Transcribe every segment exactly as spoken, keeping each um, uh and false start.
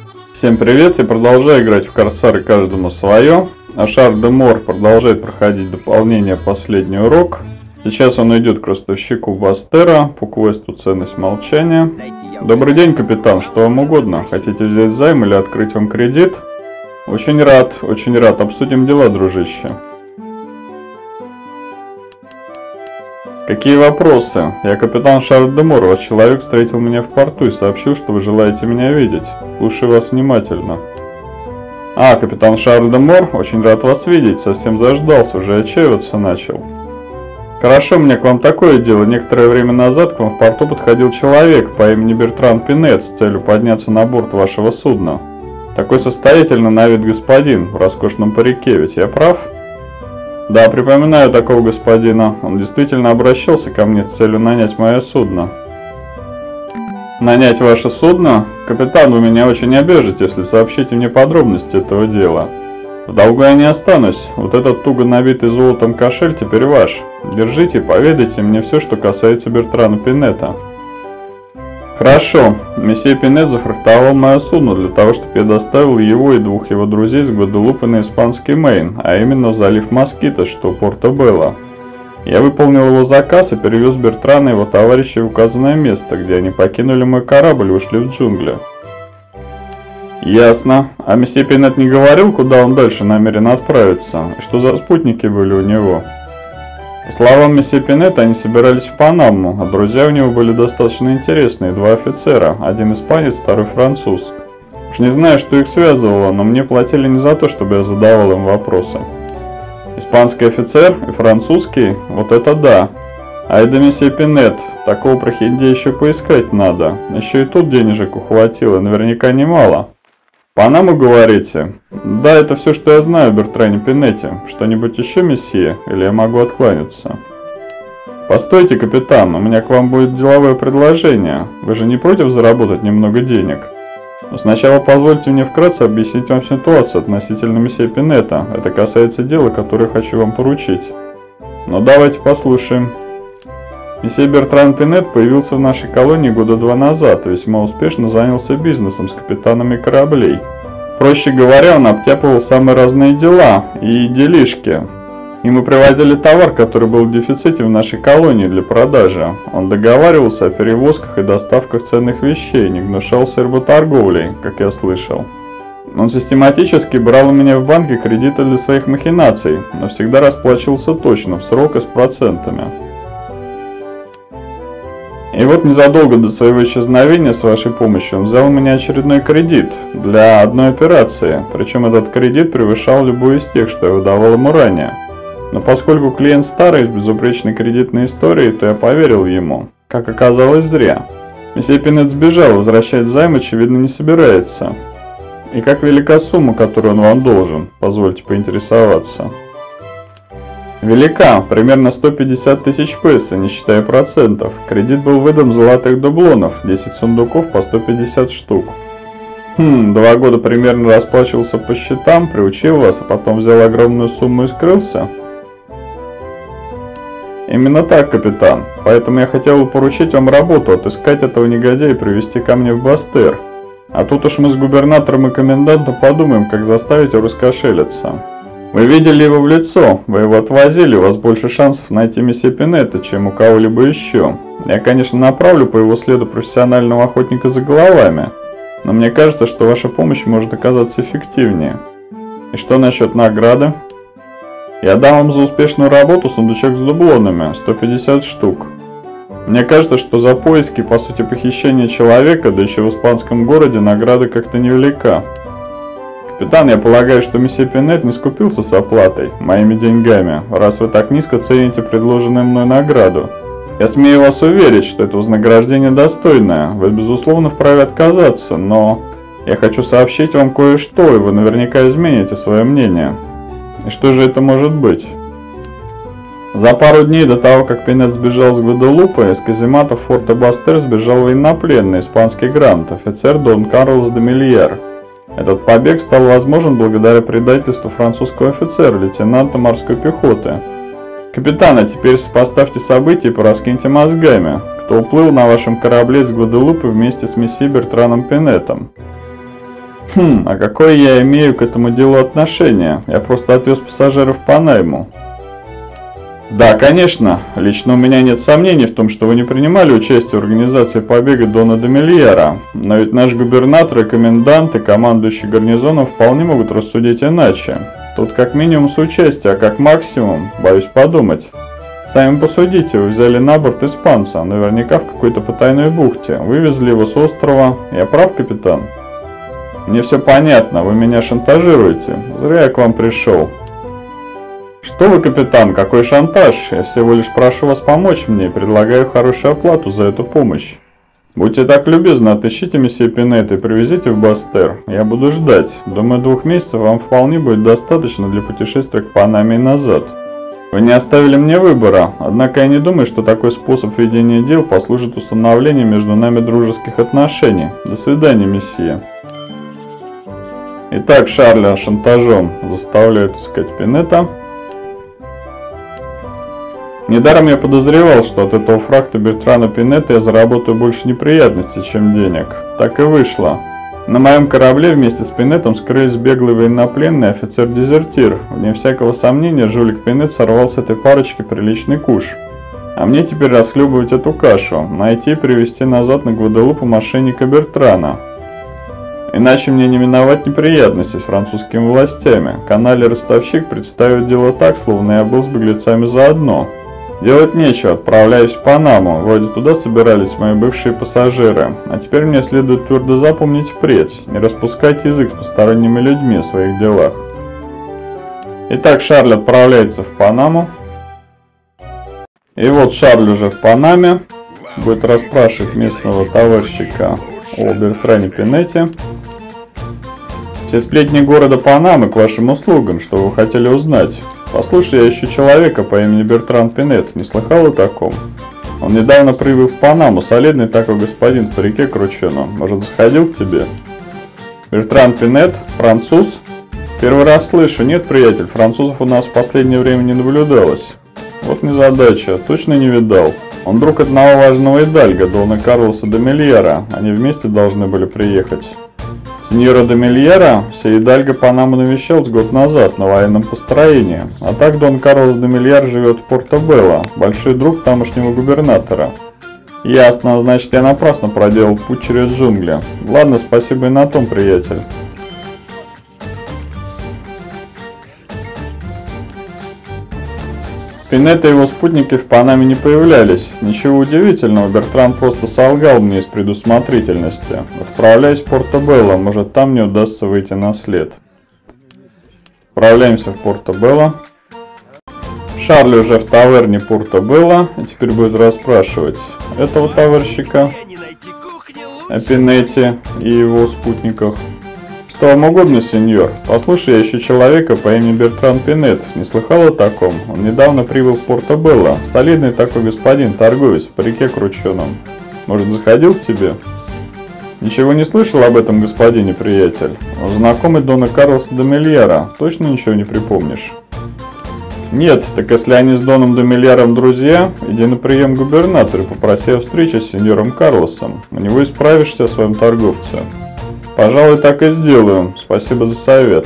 Всем привет, я продолжаю играть в Корсары, каждому свое. А Шар де Мор продолжает проходить дополнение «Последний урок». Сейчас он идет к ростовщику Бастера по квесту «Ценность молчания». Добрый день, капитан, что вам угодно? Хотите взять займ или открыть вам кредит? Очень рад, очень рад. Обсудим дела, дружище. Какие вопросы? Я капитан Шар де Мор. Ваш человек встретил меня в порту и сообщил, что вы желаете меня видеть. Слушаю вас внимательно. А, капитан Шар де Мор, очень рад вас видеть. Совсем заждался, уже отчаиваться начал. Хорошо, у меня к вам такое дело. Некоторое время назад к вам в порту подходил человек по имени Бертран Пинет с целью подняться на борт вашего судна. Такой состоятельный на вид господин в роскошном парике, ведь я прав? Да, припоминаю такого господина. Он действительно обращался ко мне с целью нанять мое судно. Нанять ваше судно? Капитан, вы меня очень обяжете, если сообщите мне подробности этого дела. В долгу я не останусь. Вот этот туго набитый золотом кошель теперь ваш. Держите, поведайте мне все, что касается Бертрана Пинета. Хорошо. Месье Пинет зафрахтовал мое судно для того, чтобы я доставил его и двух его друзей с Гваделупы на испанский Мейн, а именно в залив Москита, что у Порто-Белло. Я выполнил его заказ и перевез Бертрана и его товарищей в указанное место, где они покинули мой корабль и ушли в джунгли. Ясно. А месье Пинет не говорил, куда он дальше намерен отправиться, и что за спутники были у него? По словам месье Пинета, они собирались в Панаму, а друзья у него были достаточно интересные, два офицера, один испанец, второй француз. Уж не знаю, что их связывало, но мне платили не за то, чтобы я задавал им вопросы. Испанский офицер и французский? Вот это да. А это месье Пинет, такого прохиндея еще поискать надо. Еще и тут денежек ухватило, наверняка немало. Панаму, говорите? Да, это все, что я знаю о Бертране Пинете. Что-нибудь еще, месье? Или я могу откланяться? Постойте, капитан, у меня к вам будет деловое предложение. Вы же не против заработать немного денег? Но сначала позвольте мне вкратце объяснить вам ситуацию относительно месье Пинета. Это касается дела, которое хочу вам поручить. Но давайте послушаем. Месье Бертран Пинет появился в нашей колонии года два назад и весьма успешно занялся бизнесом с капитанами кораблей. Проще говоря, он обтяпывал самые разные дела и делишки. И мы привозили товар, который был в дефиците в нашей колонии для продажи. Он договаривался о перевозках и доставках ценных вещей, не гнушался работорговлей, как я слышал. Он систематически брал у меня в банке кредиты для своих махинаций, но всегда расплачивался точно, в срок и с процентами. И вот незадолго до своего исчезновения с вашей помощью он взял у меня очередной кредит для одной операции, причем этот кредит превышал любой из тех, что я выдавал ему ранее. Но поскольку клиент старый с безупречной кредитной историей, то я поверил ему. Как оказалось, зря. Месье Пинет сбежал, возвращать займ, очевидно, не собирается. И как велика сумма, которую он вам должен? Позвольте поинтересоваться. Велика, примерно сто пятьдесят тысяч песо, не считая процентов. Кредит был выдан в золотых дублонов, десять сундуков по сто пятьдесят штук. Хм, два года примерно расплачивался по счетам, приучил вас, а потом взял огромную сумму и скрылся? Именно так, капитан. Поэтому я хотел бы поручить вам работу, отыскать этого негодяя и привести ко мне в Бастер. А тут уж мы с губернатором и комендантом подумаем, как заставить его раскошелиться. Вы видели его в лицо, вы его отвозили, у вас больше шансов найти месье Пинета, чем у кого-либо еще. Я, конечно, направлю по его следу профессионального охотника за головами, но мне кажется, что ваша помощь может оказаться эффективнее. И что насчет награды? Я дам вам за успешную работу сундучок с дублонами, сто пятьдесят штук. Мне кажется, что за поиски, по сути, похищения человека, да еще в испанском городе, награда как-то невелика. Капитан, я полагаю, что месье Пинет не скупился с оплатой, моими деньгами, раз вы так низко цените предложенную мной награду. Я смею вас уверить, что это вознаграждение достойное, вы безусловно вправе отказаться, но я хочу сообщить вам кое-что, и вы наверняка измените свое мнение. И что же это может быть? За пару дней до того, как Пинет сбежал с Гваделупы, из казематов форта Бастер сбежал военнопленный испанский грант, офицер Дон Карлос де Мильяр. Этот побег стал возможен благодаря предательству французского офицера, лейтенанта морской пехоты. Капитан, а теперь сопоставьте события и пораскиньте мозгами. Кто уплыл на вашем корабле с Гваделупы вместе с месье Бертраном Пинетом? Хм, а какое я имею к этому делу отношение? Я просто отвез пассажиров по найму. Да, конечно. Лично у меня нет сомнений в том, что вы не принимали участие в организации побега Дона де Мельяра. Но ведь наш губернатор и комендант и командующий гарнизоном вполне могут рассудить иначе. Тут как минимум соучастие, а как максимум, боюсь подумать. Сами посудите, вы взяли на борт испанца, наверняка в какой-то потайной бухте, вывезли его с острова. Я прав, капитан? Мне все понятно, вы меня шантажируете. Зря я к вам пришел. Что вы, капитан, какой шантаж? Я всего лишь прошу вас помочь мне и предлагаю хорошую оплату за эту помощь. Будьте так любезны, отыщите месье Пинетта и привезите в Бастер. Я буду ждать. Думаю, двух месяцев вам вполне будет достаточно для путешествия к Панаме и назад. Вы не оставили мне выбора, однако я не думаю, что такой способ ведения дел послужит установлению между нами дружеских отношений. До свидания, месье. Итак, Шарля шантажом заставляют искать Пинетта. Недаром я подозревал, что от этого фрахта Бертрана Пинетта я заработаю больше неприятностей, чем денег. Так и вышло. На моем корабле вместе с Пинеттом скрылись беглый военнопленный офицер-дезертир. Вне всякого сомнения, жулик Пинетт сорвал с этой парочки приличный куш. А мне теперь расхлебывать эту кашу, найти и привезти назад на Гваделупу мошенника Бертрана. Иначе мне не миновать неприятности с французскими властями. Канале-ростовщик представит дело так, словно я был с беглецами заодно. Делать нечего, отправляюсь в Панаму, вроде туда собирались мои бывшие пассажиры. А теперь мне следует твердо запомнить впредь, не распускать язык с посторонними людьми о своих делах. Итак, Шарль отправляется в Панаму. И вот Шарль уже в Панаме, будет расспрашивать местного товарищика о Бертране Пинетте. Все сплетни города Панамы к вашим услугам, что вы хотели узнать. Послушай, я ищу человека по имени Бертран Пинетт, не слыхал о таком? Он недавно прибыл в Панаму, солидный такой господин по реке Кручену. Может, заходил к тебе? Бертран Пинетт? Француз? Первый раз слышу. Нет, приятель, французов у нас в последнее время не наблюдалось. Вот незадача, точно не видал. Он друг одного важного идальга, Дона Карлоса де Мельяра. Они вместе должны были приехать. Сеньора де Мельяра все идальго Панаму навещал с год назад на военном построении. А так Дон Карлос де Мельяр живет в Порто-Белло, большой друг тамошнего губернатора. Ясно, значит я напрасно проделал путь через джунгли. Ладно, спасибо и на том, приятель. Пинетт и его спутники в Панаме не появлялись. Ничего удивительного, Бертран просто солгал мне из предусмотрительности. Отправляясь в Порто-Белло, может там мне удастся выйти на след. Отправляемся в Порто-Белло. Шарль уже в таверне Порто-Белло и теперь будет расспрашивать этого товарищика о Пинетте и его спутниках. Что вам угодно, сеньор? Послушай, я ищу человека по имени Бертран Пинетт. Не слыхал о таком? Он недавно прибыл в Порто-Белло. Солидный такой господин, торговец, по реке Крученом. Может, заходил к тебе? Ничего не слышал об этом господине, приятель? Он знакомый Дона Карлоса де Мельяра. Точно ничего не припомнишь? Нет, так если они с Доном де Мельяром друзья, иди на прием к губернатору, попроси о встрече с сеньором Карлосом. У него и справишься о своем торговце. Пожалуй, так и сделаю. Спасибо за совет.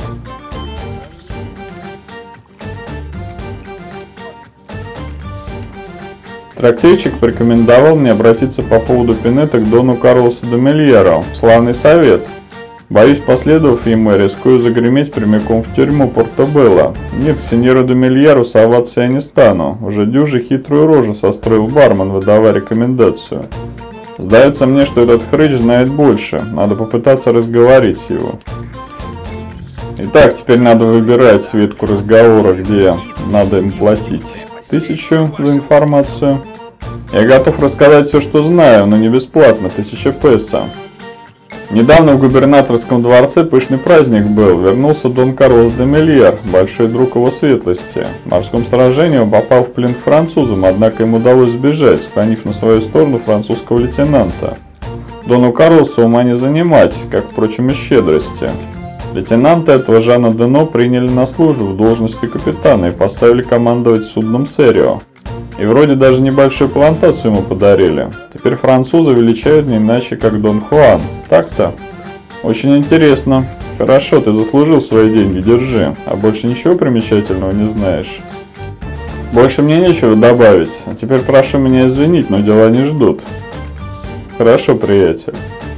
Трактирщик порекомендовал мне обратиться по поводу Пинетта к Дону Карлосу де Мельяру. Славный совет. Боюсь, последовав ему, я рискую загреметь прямиком в тюрьму Порто-Белло. Нет, к сеньору де Мельяру соваться я не стану. Уже дюжи хитрую рожу состроил бармен, выдавая рекомендацию. Сдается мне, что этот хрыч знает больше. Надо попытаться разговорить его. Итак, теперь надо выбирать ветку разговора, где надо им платить. Тысячу за информацию. Я готов рассказать все, что знаю, но не бесплатно. Тысяча песо. Недавно в губернаторском дворце пышный праздник был. Вернулся Дон Карлос де Мельяр, большой друг его светлости. В морском сражении он попал в плен к французам, однако ему удалось сбежать, склонив на свою сторону французского лейтенанта. Дону Карлосу ума не занимать, как, впрочем, и щедрости. Лейтенанта этого Жана Дено приняли на службу в должности капитана и поставили командовать судном Серио. И вроде даже небольшую плантацию ему подарили. Теперь французы величают не иначе, как Дон Хуан. Так-то? Очень интересно. Хорошо, ты заслужил свои деньги, держи. А больше ничего примечательного не знаешь? Больше мне нечего добавить. А теперь прошу меня извинить, но дела не ждут. Хорошо, приятель.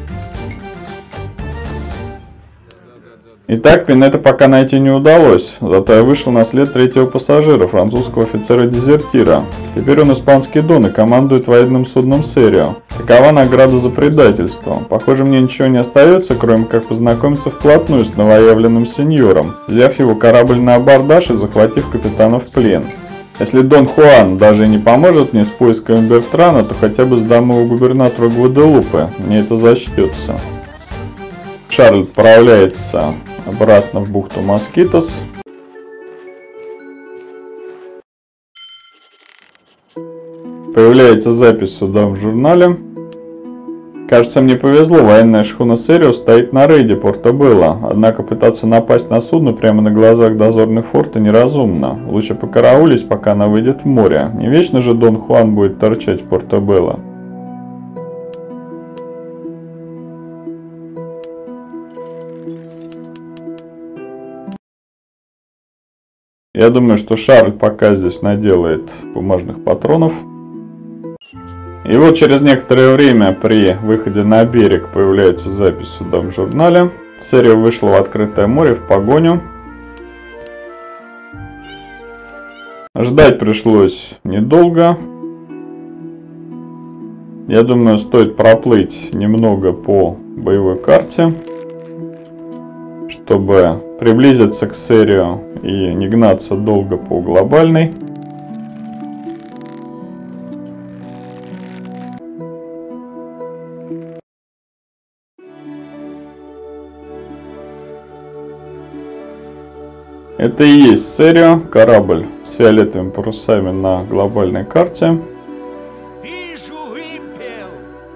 Итак, Пинетта пока найти не удалось, зато я вышел на след третьего пассажира, французского офицера-дезертира. Теперь он испанский дон и командует военным судном Серио. Такова награда за предательство. Похоже, мне ничего не остается, кроме как познакомиться вплотную с новоявленным сеньором, взяв его корабль на абордаж и захватив капитана в плен. Если Дон Хуан даже и не поможет мне с поисками Бертрана, то хотя бы сдам его губернатору Гваделупе, мне это зачтется. Шарль отправляется обратно в бухту Москитос. Появляется запись суда в журнале. Кажется, мне повезло, военная шхуна Серио стоит на рейде Порто-Белло, однако пытаться напасть на судно прямо на глазах дозорных форта неразумно. Лучше покараулить, пока она выйдет в море. Не вечно же Дон Хуан будет торчать в Порто-Белло. Я думаю, что Шарль пока здесь наделает бумажных патронов. И вот через некоторое время при выходе на берег появляется запись суда в журнале. Серио вышла в открытое море в погоню. Ждать пришлось недолго. Я думаю, стоит проплыть немного по боевой карте, чтобы приблизиться к Серио и не гнаться долго по глобальной. Это и есть Серио, корабль с фиолетовыми парусами на глобальной карте. Вижу вымпел.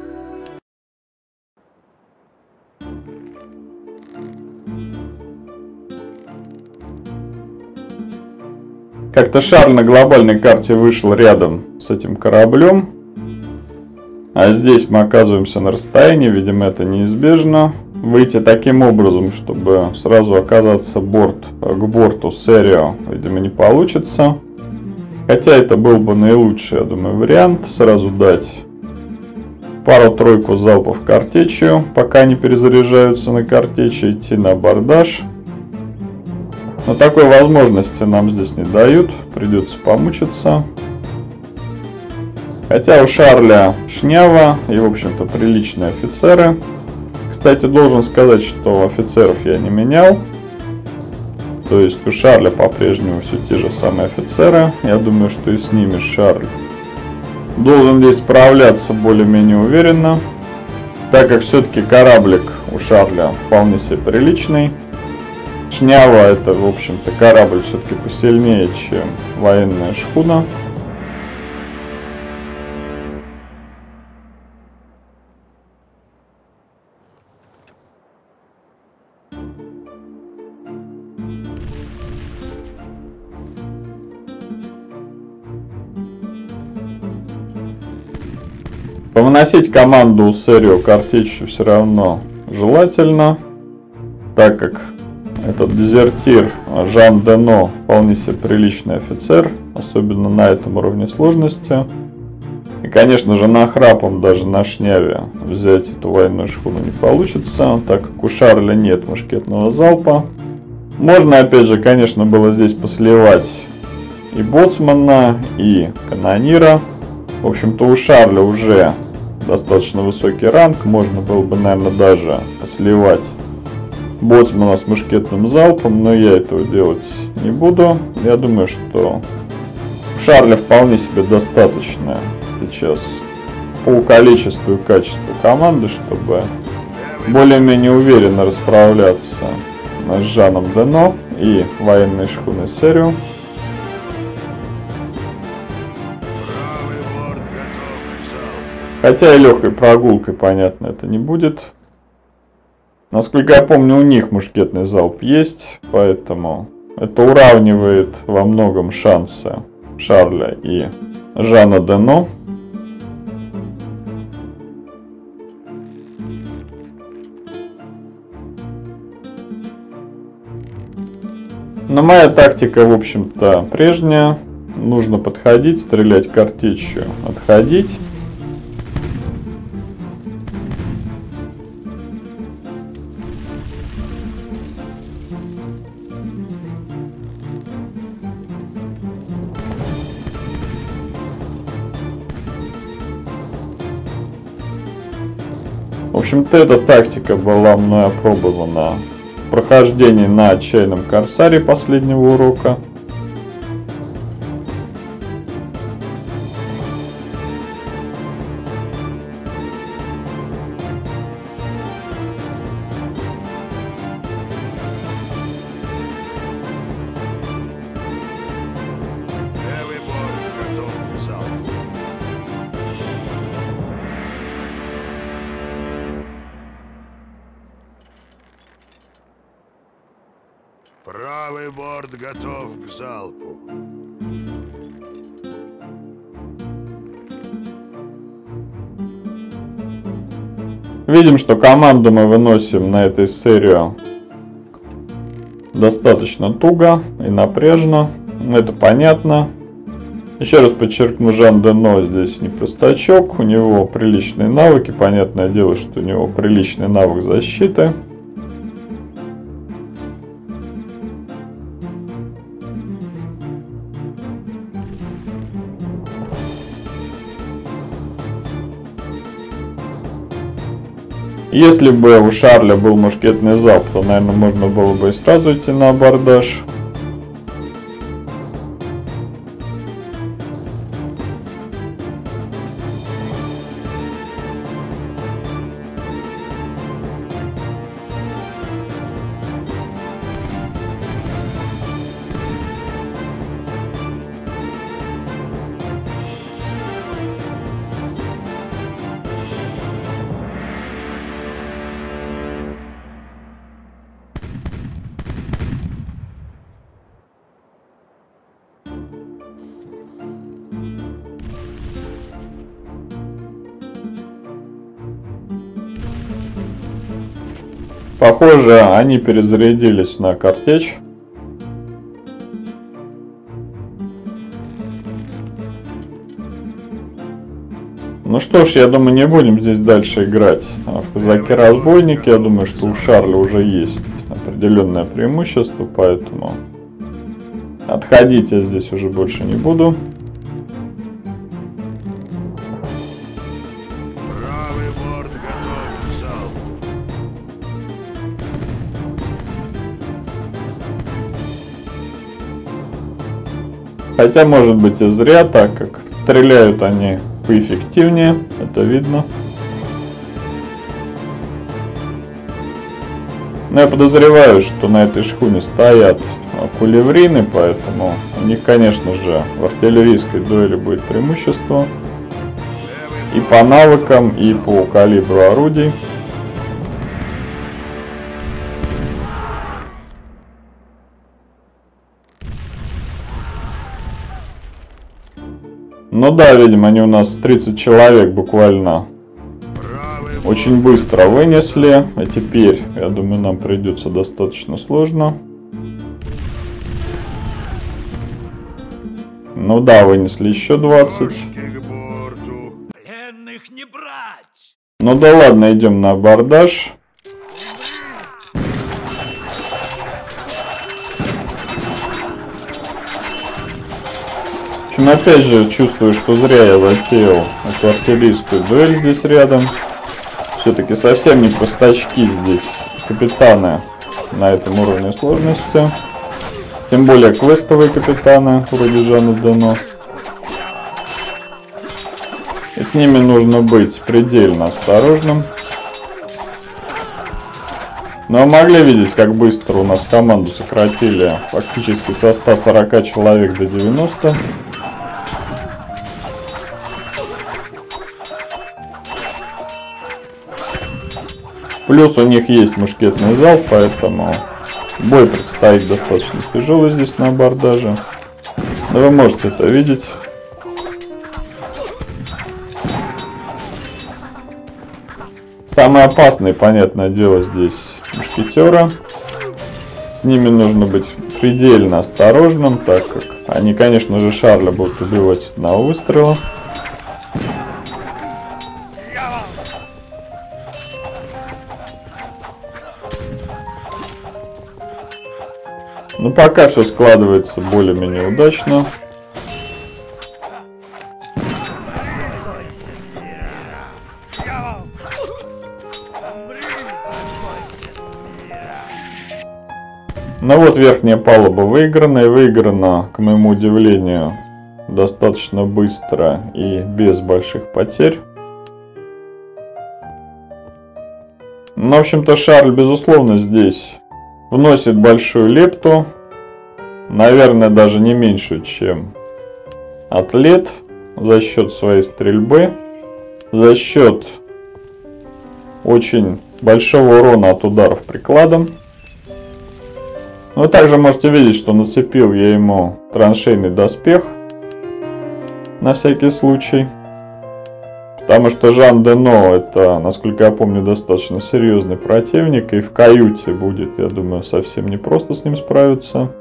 Как-то Шарль на глобальной карте вышел рядом с этим кораблем. А здесь мы оказываемся на расстоянии, видимо, это неизбежно. Выйти таким образом, чтобы сразу оказаться борт, к борту Серио, видимо, не получится. Хотя это был бы наилучший, я думаю, вариант. Сразу дать пару-тройку залпов картечью, пока не перезаряжаются на картечи, идти на абордаж. Но такой возможности нам здесь не дают, придется помучиться. Хотя у Шарля шнява и, в общем-то, приличные офицеры. Кстати, должен сказать, что офицеров я не менял. То есть у Шарля по-прежнему все те же самые офицеры. Я думаю, что и с ними Шарль должен здесь справляться более-менее уверенно. Так как все-таки кораблик у Шарля вполне себе приличный. Шнява — это, в общем-то, корабль все-таки посильнее, чем военная шхуна. Повыносить команду Серио картечью все равно желательно, так как этот дезертир Жан Дено вполне себе приличный офицер, особенно на этом уровне сложности. И, конечно же, нахрапом даже на шняве взять эту военную шхуну не получится, так как у Шарля нет мушкетного залпа. Можно, опять же, конечно, было здесь посливать и боцмана, и канонира. В общем-то, у Шарля уже достаточно высокий ранг, можно было бы, наверное, даже сливать боцмана с мушкетным залпом, но я этого делать не буду. Я думаю, что у Шарля вполне себе достаточно сейчас по количеству и качеству команды, чтобы более-менее уверенно расправляться с Жаном Дено и военной шхуной Серио. Хотя и легкой прогулкой, понятно, это не будет. Насколько я помню, у них мушкетный залп есть, поэтому это уравнивает во многом шансы Шарля и Жана Дено. Но моя тактика, в общем-то, прежняя. Нужно подходить, стрелять картечью, отходить. В общем-то, эта тактика была мной опробована в прохождении на отчаянном корсаре последнего урока. Левый борт готов к залпу. Правый борт готов к залпу. Видим, что команду мы выносим на этой серии достаточно туго и напряжно. Это понятно. Еще раз подчеркну, Жан Дено здесь не простачок. У него приличные навыки. Понятное дело, что у него приличный навык защиты. Если бы у Шарля был мушкетный залп, то, наверное, можно было бы и сразу идти на абордаж. Похоже, они перезарядились на картечь. Ну что ж, я думаю, не будем здесь дальше играть в казаки-разбойники. Я думаю, что у Шарля уже есть определенное преимущество, поэтому отходить я здесь уже больше не буду. Правый борт готов к залпу. Хотя, может быть, и зря, так как стреляют они поэффективнее, это видно. Но я подозреваю, что на этой шхуне стоят кулеврины, поэтому у них, конечно же, в артиллерийской дуэли будет преимущество. И по навыкам, и по калибру орудий. Ну да, видимо, они у нас тридцать человек буквально очень быстро вынесли. А теперь, я думаю, нам придется достаточно сложно. Ну да, вынесли еще двадцать. Пленных не брать! Ну да ладно, идем на абордаж. В общем, опять же, чувствую, что зря я затеял эту артиллерийскую дуэль здесь рядом. Все-таки совсем не простачки здесь капитаны на этом уровне сложности. Тем более квестовые капитаны, вроде Жана Дено. И с ними нужно быть предельно осторожным. Но могли видеть, как быстро у нас команду сократили фактически со ста сорока человек до девяноста. Плюс у них есть мушкетный залп, поэтому бой предстоит достаточно тяжелый здесь на абордаже. Но вы можете это видеть. Самое опасное, понятное дело, здесь мушкетеры. С ними нужно быть предельно осторожным, так как они, конечно же, Шарля будут убивать с одного выстрела. Ну, пока все складывается более-менее удачно. Ну вот верхняя палуба выиграна, и выиграна, к моему удивлению, достаточно быстро и без больших потерь. Ну, в общем-то, Шарль, безусловно, здесь вносит большую лепту, наверное, даже не меньше, чем Атлет, за счет своей стрельбы, за счет очень большого урона от ударов прикладом. Вы также можете видеть, что нацепил я ему траншейный доспех на всякий случай. Потому что Жан Дено это, насколько я помню, достаточно серьезный противник. И в каюте будет, я думаю, совсем непросто с ним справиться.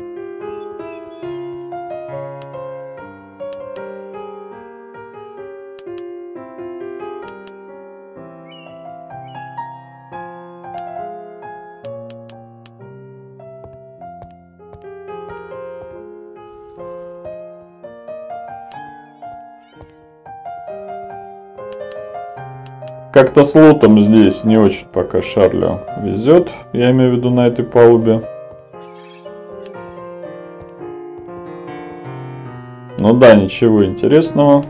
Как-то с лутом здесь не очень пока Шарлю везет, я имею в виду на этой палубе. Ну да, ничего интересного.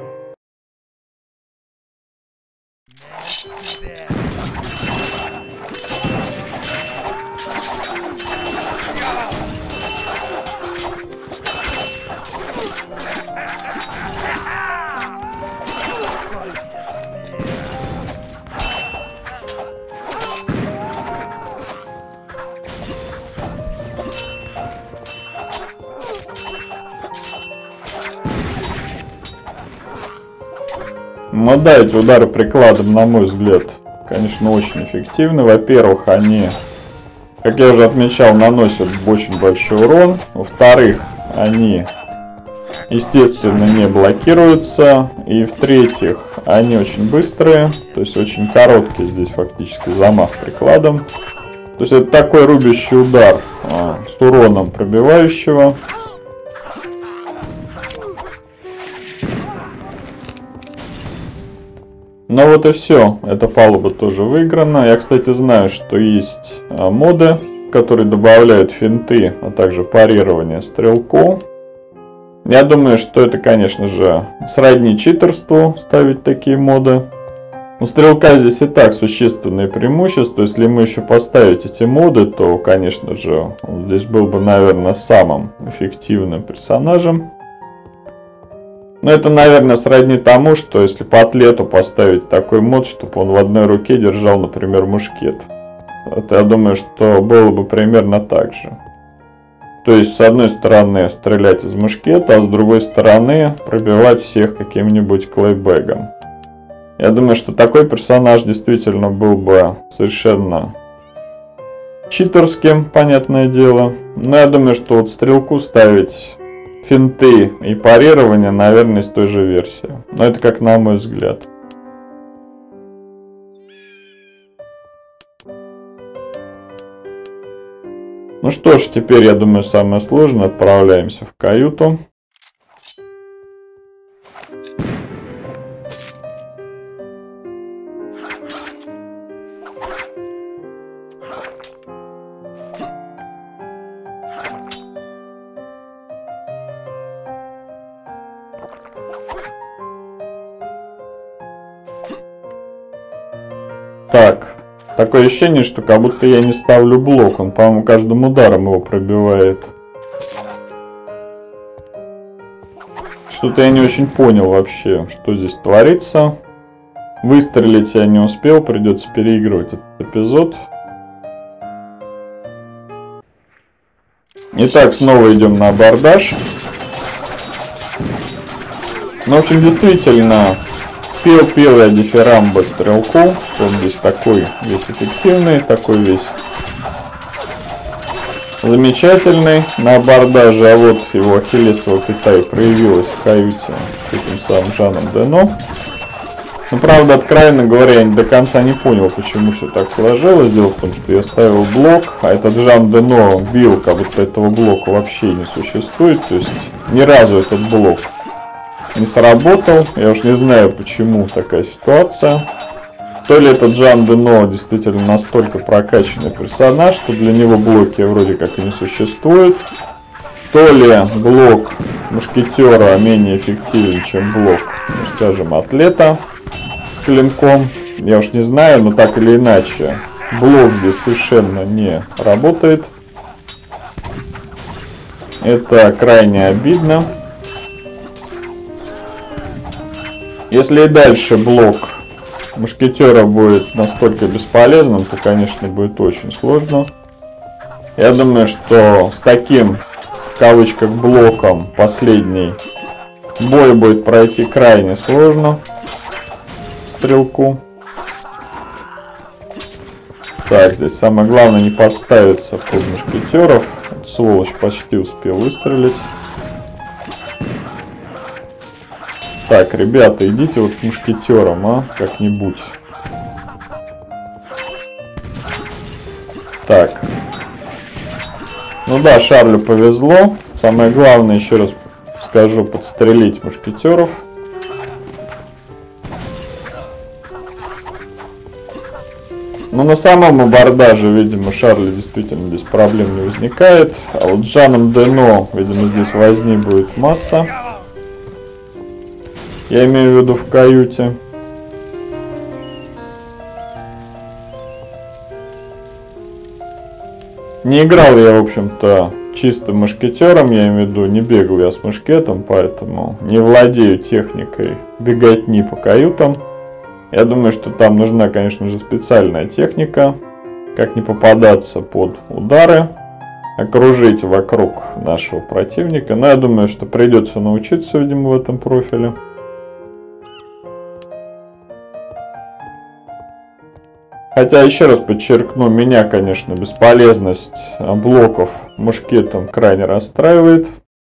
Ну да, эти удары прикладом, на мой взгляд, конечно, очень эффективны. Во-первых, они, как я уже отмечал, наносят очень большой урон. Во-вторых, они, естественно, не блокируются. И в-третьих, они очень быстрые, то есть очень короткий здесь фактически замах прикладом. То есть это такой рубящий удар а, с уроном пробивающего. Ну вот и все, эта палуба тоже выиграна. Я, кстати, знаю, что есть а, моды, которые добавляют финты, а также парирование стрелку. Я думаю, что это, конечно же, сродни читерству ставить такие моды. У стрелка здесь и так существенные преимущества. Если ему еще поставить эти моды, то, конечно же, он здесь был бы, наверное, самым эффективным персонажем. Но это, наверное, сродни тому, что если по Атлету поставить такой мод, чтобы он в одной руке держал, например, мушкет. Это, я думаю, что было бы примерно так же. То есть, с одной стороны, стрелять из мушкета, а с другой стороны, пробивать всех каким-нибудь клейбэгом. Я думаю, что такой персонаж действительно был бы совершенно читерским, понятное дело. Но я думаю, что вот стрелку ставить финты и парирование, наверное, из той же версии. Но это как на мой взгляд. Ну что ж, теперь, я думаю, самое сложное. Отправляемся в каюту. Так, такое ощущение, что как будто я не ставлю блок. Он, по-моему, каждым ударом его пробивает. Что-то я не очень понял вообще, что здесь творится. Выстрелить я не успел, придется переигрывать этот эпизод. Итак, снова идем на абордаж. Ну, в общем, действительно, пел-пел я дифирамбо стрелку, что он здесь такой весь эффективный, такой весь замечательный на абордаже, а вот его ахиллесова пята проявилась в каюте с этим самым Жаном Дено. Ну, правда, откровенно говоря, я до конца не понял, почему все так сложилось. Дело в том, что я ставил блок, а этот Жан Дено бил, как будто этого блока вообще не существует. То есть ни разу этот блок не сработал. Я уж не знаю, почему такая ситуация. То ли этот Жан Дено действительно настолько прокачанный персонаж, что для него блоки вроде как и не существует. То ли блок мушкетера менее эффективен, чем блок, скажем, атлета с клинком. Я уж не знаю, но так или иначе блок здесь совершенно не работает. Это крайне обидно. Если и дальше блок мушкетера будет настолько бесполезным, то, конечно, будет очень сложно. Я думаю, что с таким, в кавычках, блоком последний бой будет пройти крайне сложно стрелку. Так, здесь самое главное не подставиться под мушкетеров. Эта сволочь почти успел выстрелить. Так, ребята, идите вот к мушкетерам, а, как-нибудь. Так. Ну да, Шарлю повезло. Самое главное, еще раз скажу, подстрелить мушкетеров. Но на самом абордаже, видимо, Шарлю действительно здесь проблем не возникает. А вот с Жаном Дено, видимо, здесь возни будет масса. Я имею в виду в каюте. Не играл я, в общем-то, чисто мушкетером, я имею в виду, не бегал я с мушкетом, поэтому не владею техникой беготни по каютам. Я думаю, что там нужна, конечно же, специальная техника, как не попадаться под удары, окружить вокруг нашего противника. Но я думаю, что придется научиться, видимо, в этом профиле. Хотя, еще раз подчеркну, меня, конечно, бесполезность блоков мушкетом крайне расстраивает.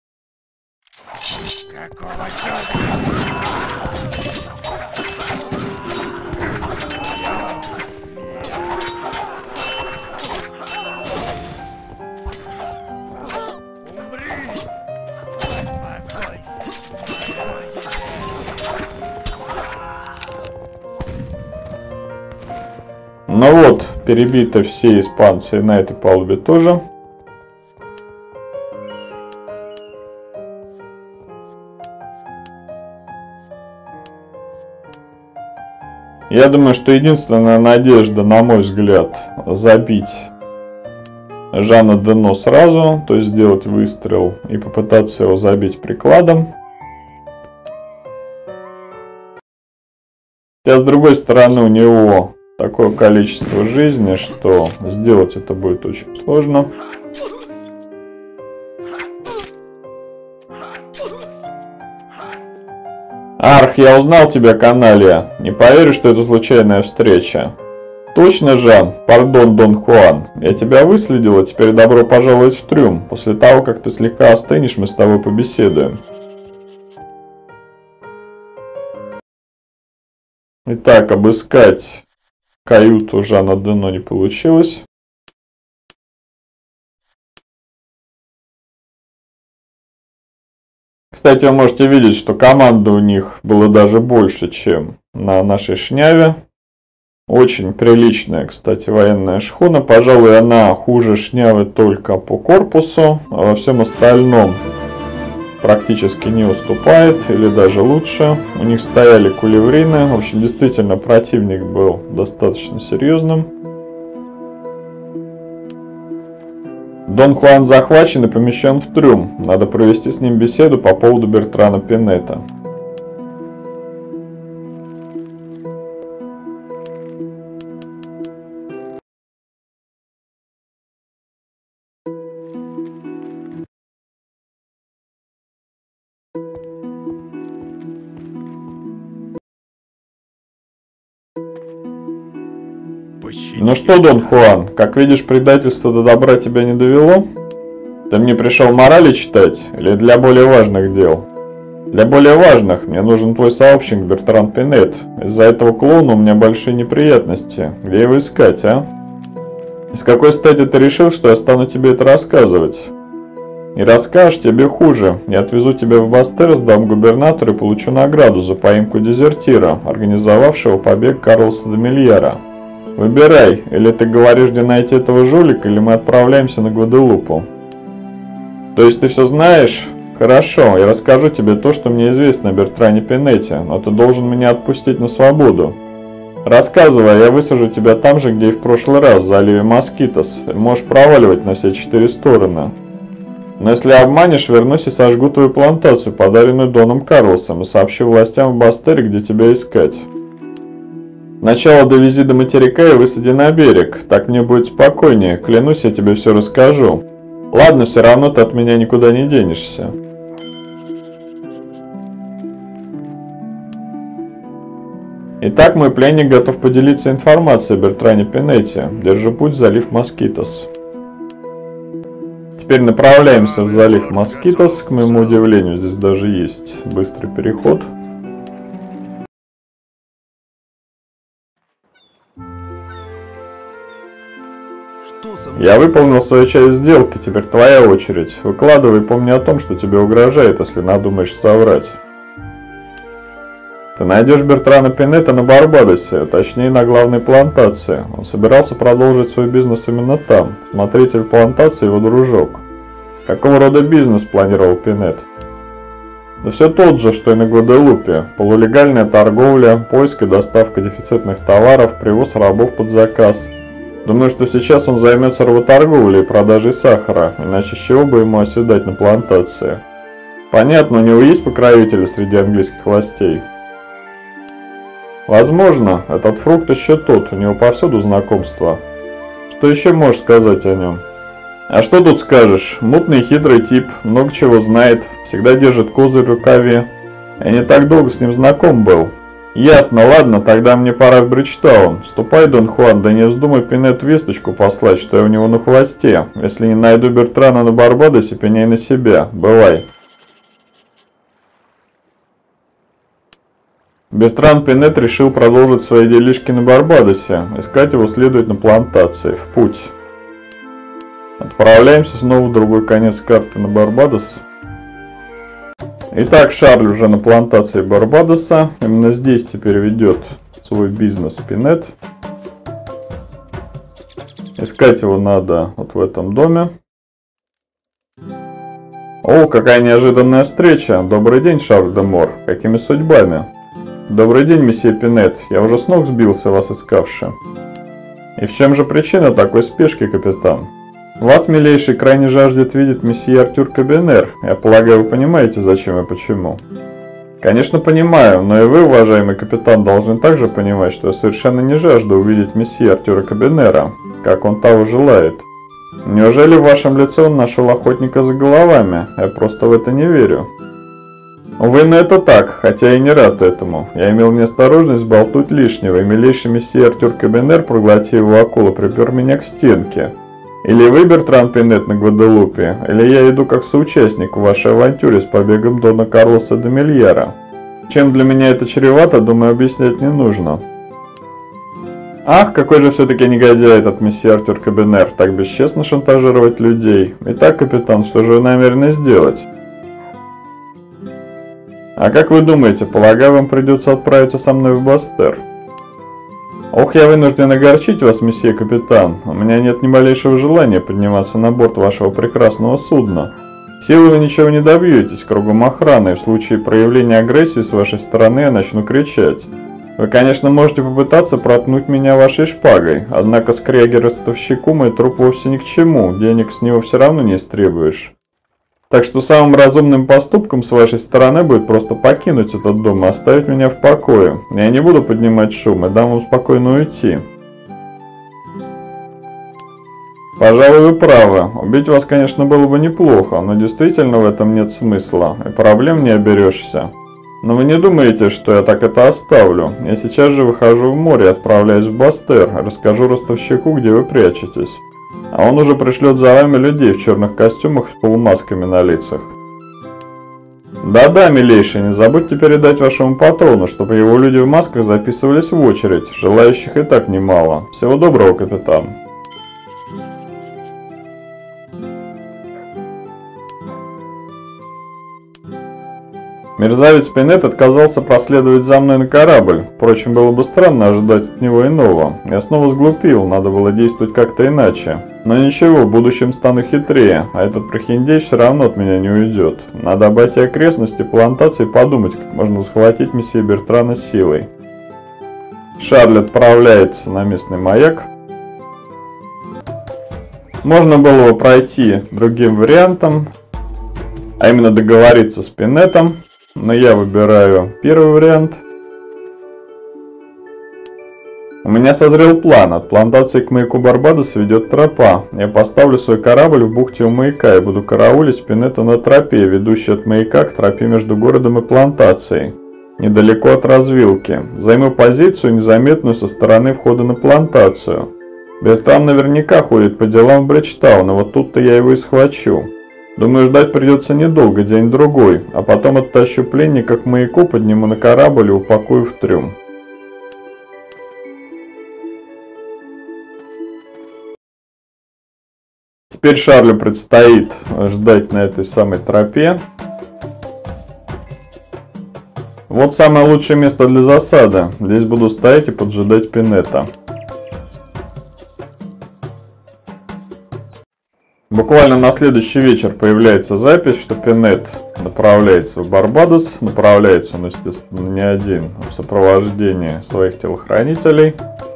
Ну вот, перебиты все испанцы на этой палубе тоже. Я думаю, что единственная надежда, на мой взгляд, забить Жана Дено сразу, то есть сделать выстрел и попытаться его забить прикладом. Хотя, с другой стороны, у него такое количество жизни, что сделать это будет очень сложно. Арх, я узнал тебя, каналья. Не поверю, что это случайная встреча. Точно, Жан? Пардон, Дон Хуан. Я тебя выследил, а теперь добро пожаловать в трюм. После того, как ты слегка остынешь, мы с тобой побеседуем. Итак, обыскать каюту Жана Дено не получилось. Кстати, вы можете видеть, что команда у них было даже больше, чем на нашей шняве. Очень приличная, кстати, военная шхуна. Пожалуй, она хуже шнявы только по корпусу, а во всем остальном практически не уступает, или даже лучше. У них стояли кулеврины. В общем, действительно, противник был достаточно серьезным. Дон Хуан захвачен и помещен в трюм. Надо провести с ним беседу по поводу Бертрана Пинета. Ну что, Дон Хуан, как видишь, предательство до добра тебя не довело? Ты мне пришел морали читать или для более важных дел? Для более важных мне нужен твой сообщник Бертран Пинет. Из-за этого клоуна у меня большие неприятности. Где его искать, а? И с какой стати ты решил, что я стану тебе это рассказывать? Не расскажешь, тебе хуже. Я отвезу тебя в Бастер, сдам губернатору и получу награду за поимку дезертира, организовавшего побег Карлоса де Мильяра. Выбирай, или ты говоришь, где найти этого жулика, или мы отправляемся на Гваделупу. То есть ты все знаешь? Хорошо, я расскажу тебе то, что мне известно о Бертране Пинете, но ты должен меня отпустить на свободу. Рассказывай, я высажу тебя там же, где и в прошлый раз, в заливе Москитос. Можешь проваливать на все четыре стороны. Но если обманешь, вернусь и сожгу твою плантацию, подаренную Доном Карлосом, и сообщу властям в Бастере, где тебя искать. Сначала довези до материка и высади на берег, так мне будет спокойнее, клянусь, я тебе все расскажу. Ладно, все равно ты от меня никуда не денешься. Итак, мой пленник готов поделиться информацией о Бертране Пинете. Держу путь в залив Москитос. Теперь направляемся в залив Москитос. К моему удивлению, здесь даже есть быстрый переход. Я выполнил свою часть сделки, теперь твоя очередь. Выкладывай, помни о том, что тебе угрожает, если надумаешь соврать. Ты найдешь Бертрана Пинета на Барбадосе, точнее на главной плантации. Он собирался продолжить свой бизнес именно там. Смотритель плантации его дружок. Какого рода бизнес планировал Пинет? Да все тот же, что и на Гваделупе. Полулегальная торговля, поиск и доставка дефицитных товаров, привоз рабов под заказ. Думаю, что сейчас он займется работорговлей и продажей сахара, иначе с чего бы ему оседать на плантации? Понятно, у него есть покровители среди английских властей. Возможно, этот фрукт еще тот, у него повсюду знакомства. Что еще можешь сказать о нем? А что тут скажешь? Мутный хитрый тип, много чего знает, всегда держит козырь в рукаве. Я не так долго с ним знаком был. Ясно, ладно, тогда мне пора в Бриджтаун. Ступай, Дон Хуан, да не вздумай Пинету весточку послать, что я у него на хвосте. Если не найду Бертрана на Барбадосе, пеняй на себя. Бывай. Бертран Пинет решил продолжить свои делишки на Барбадосе. Искать его следует на плантации. В путь. Отправляемся снова в другой конец карты на Барбадос. Итак, Шарль уже на плантации Барбадоса. Именно здесь теперь ведет свой бизнес Пинет. Искать его надо вот в этом доме. О, какая неожиданная встреча. Добрый день, Шарль де Мор. Какими судьбами? Добрый день, месье Пинет. Я уже с ног сбился, вас искавши. И в чем же причина такой спешки, капитан? Вас, милейший, крайне жаждет видеть месье Артюр Кабенер. Я полагаю, вы понимаете, зачем и почему. Конечно, понимаю, но и вы, уважаемый капитан, должны также понимать, что я совершенно не жажду увидеть месье Артюра Кабенера, как он того желает. Неужели в вашем лице он нашел охотника за головами? Я просто в это не верю. Увы, но это так, хотя и не рад этому. Я имел неосторожность болтуть лишнего, и милейший месье Артюр Кабенер, проглотив его акулу, припер меня к стенке. Или вы, Бертран Пинет, на Гваделупе, или я иду как соучастник в вашей авантюре с побегом Дона Карлоса де Мильяра. Чем для меня это чревато, думаю, объяснять не нужно. Ах, какой же все-таки негодяй этот месье Артюр Кабенер, так бесчестно шантажировать людей. Итак, капитан, что же вы намерены сделать? А как вы думаете, полагаю, вам придется отправиться со мной в Бастер? Ох, я вынужден огорчить вас, месье капитан. У меня нет ни малейшего желания подниматься на борт вашего прекрасного судна. Силой вы ничего не добьетесь, кругом охраны, и в случае проявления агрессии с вашей стороны я начну кричать. Вы, конечно, можете попытаться проткнуть меня вашей шпагой, однако скряге-ростовщику мой труп вовсе ни к чему, денег с него все равно не истребуешь. Так что самым разумным поступком с вашей стороны будет просто покинуть этот дом и оставить меня в покое. Я не буду поднимать шум и дам вам спокойно уйти. Пожалуй, вы правы. Убить вас, конечно, было бы неплохо, но действительно в этом нет смысла, и проблем не оберешься. Но вы не думаете, что я так это оставлю? Я сейчас же выхожу в море и отправляюсь в Бастер, расскажу ростовщику, где вы прячетесь. А он уже пришлет за вами людей в черных костюмах с полумасками на лицах. Да-да, милейший, не забудьте передать вашему патрону, чтобы его люди в масках записывались в очередь. Желающих и так немало. Всего доброго, капитан. Мерзавец Пинет отказался проследовать за мной на корабль. Впрочем, было бы странно ожидать от него иного. Я снова сглупил, надо было действовать как-то иначе. Но ничего, в будущем стану хитрее, а этот прохиндей все равно от меня не уйдет. Надо обойти окрестности плантации и подумать, как можно захватить месье Бертрана силой. Шарль отправляется на местный маяк. Можно было бы пройти другим вариантом, а именно договориться с Пинетом. Но я выбираю первый вариант. У меня созрел план. От плантации к маяку Барбадос ведет тропа. Я поставлю свой корабль в бухте у маяка и буду караулить Пинета на тропе, ведущей от маяка к тропе между городом и плантацией, недалеко от развилки. Займу позицию, незаметную со стороны входа на плантацию. Бертран наверняка ходит по делам в Бриджтаун, и вот тут-то я его и схвачу. Думаю, ждать придется недолго, день-другой, а потом оттащу пленника к маяку, подниму на корабль и упакую в трюм. Теперь Шарлю предстоит ждать на этой самой тропе. Вот самое лучшее место для засады. Здесь буду стоять и поджидать Пинета. Буквально на следующий вечер появляется запись, что Пинет направляется в Барбадос. Направляется он, естественно, не один, а в сопровождении своих телохранителей.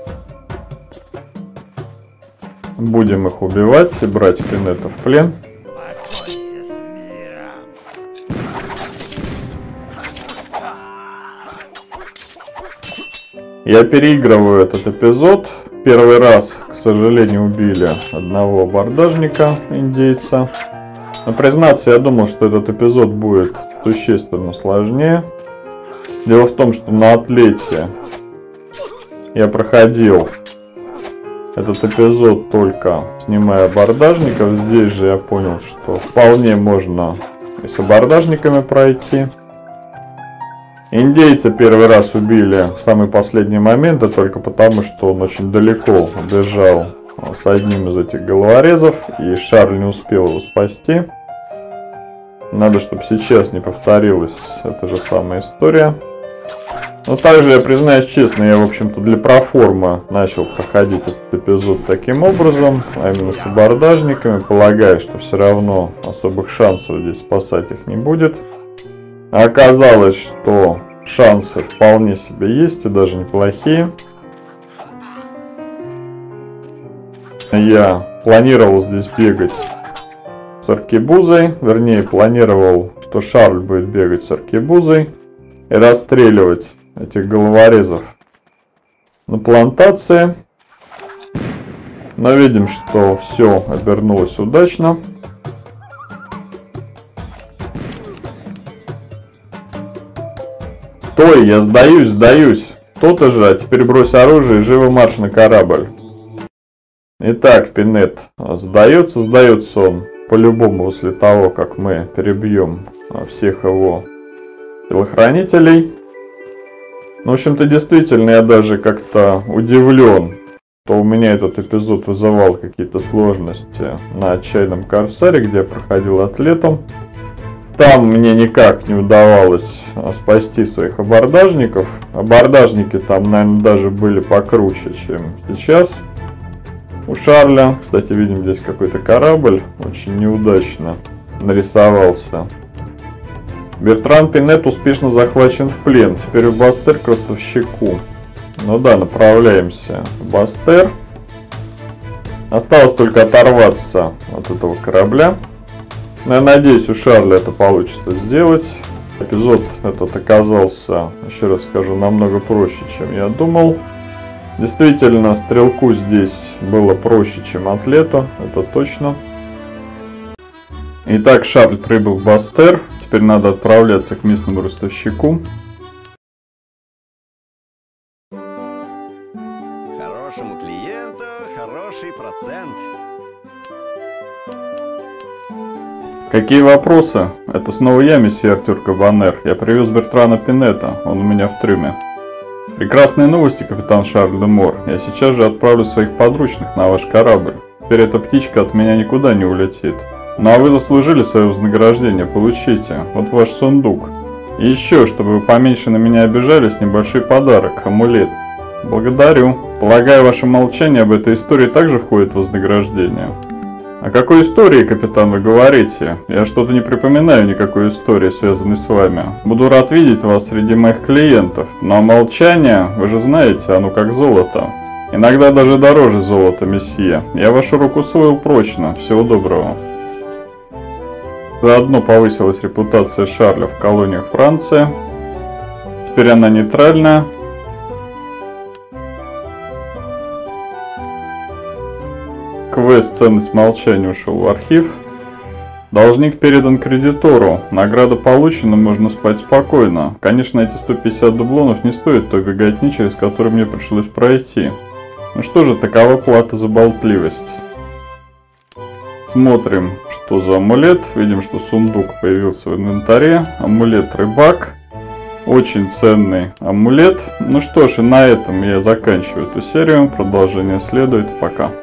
Будем их убивать и брать Пинета в плен. Я переигрываю этот эпизод. Первый раз, к сожалению, убили одного абордажника, индейца. Но, признаться, я думал, что этот эпизод будет существенно сложнее. Дело в том, что на атлете я проходил этот эпизод только снимая абордажников. Здесь же я понял, что вполне можно и с абордажниками пройти. Индейца первый раз убили в самый последний момент, а только потому, что он очень далеко бежал с одним из этих головорезов, и Шарль не успел его спасти. Надо, чтобы сейчас не повторилась эта же самая история. Но также, я признаюсь честно, я, в общем-то, для проформы начал проходить этот эпизод таким образом, а именно с абордажниками, полагая, что все равно особых шансов здесь спасать их не будет. А оказалось, что шансы вполне себе есть и даже неплохие. Я планировал здесь бегать с аркебузой, вернее планировал, что Шарль будет бегать с аркебузой и расстреливать этих головорезов на плантации. Но видим, что все обернулось удачно. Стой, я сдаюсь, сдаюсь. То-то же, а теперь брось оружие и живо марш на корабль. Итак, Пинет сдается, сдается он по-любому после того, как мы перебьем всех его телохранителей. Ну, в общем-то, действительно, я даже как-то удивлен, что у меня этот эпизод вызывал какие-то сложности на отчаянном корсаре, где я проходил атлетом. Там мне никак не удавалось спасти своих абордажников. Абордажники там, наверное, даже были покруче, чем сейчас у Шарля. Кстати, видим здесь какой-то корабль, очень неудачно нарисовался. Бертран Пинет успешно захвачен в плен. Теперь в Бастер к ростовщику. Ну да, направляемся в Бастер. Осталось только оторваться от этого корабля. Я надеюсь, у Шарля это получится сделать. Эпизод этот оказался, еще раз скажу, намного проще, чем я думал. Действительно, стрелку здесь было проще, чем атлету, это точно. Итак, Шарль прибыл в Бастер. Теперь надо отправляться к местному ростовщику. Хорошему клиенту хороший процент. Какие вопросы? Это снова я, месье Артюр Кабанер. Я привез Бертрана Пинета, он у меня в трюме. Прекрасные новости, капитан Шарль де Мор. Я сейчас же отправлю своих подручных на ваш корабль. Теперь эта птичка от меня никуда не улетит. Ну а вы заслужили свое вознаграждение, получите. Вот ваш сундук. И еще, чтобы вы поменьше на меня обижались, небольшой подарок, амулет. Благодарю. Полагаю, ваше молчание об этой истории также входит в вознаграждение. О какой истории, капитан, вы говорите? Я что-то не припоминаю никакой истории, связанной с вами. Буду рад видеть вас среди моих клиентов. Но молчание, вы же знаете, оно как золото. Иногда даже дороже золота, месье. Я вашу руку усвоил прочно. Всего доброго. Заодно повысилась репутация Шарля в колониях Франции. Теперь она нейтральная. Квест «Ценность молчания» ушел в архив. Должник передан кредитору. Награда получена, можно спать спокойно. Конечно, эти сто пятьдесят дублонов не стоят той беготни, через которую мне пришлось пройти. Ну что же, такова плата за болтливость. Смотрим, что за амулет. Видим, что сундук появился в инвентаре. Амулет рыбак. Очень ценный амулет. Ну что ж, и на этом я заканчиваю эту серию. Продолжение следует. Пока.